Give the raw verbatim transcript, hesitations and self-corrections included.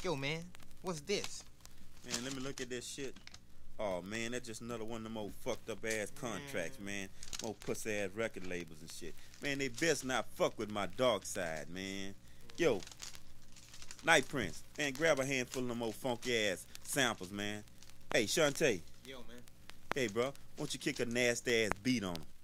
Yo, man, what's this? Man, let me look at this shit. Oh, man, that's just another one of them old fucked up ass contracts, mm. man. Old pussy ass record labels and shit. Man, they best not fuck with my Darkside, man. Yo, Night Prince, man, grab a handful of them old funky ass samples, man. Hey, Shantae. Yo, man. Hey, bro, why don't you kick a nasty ass beat on them?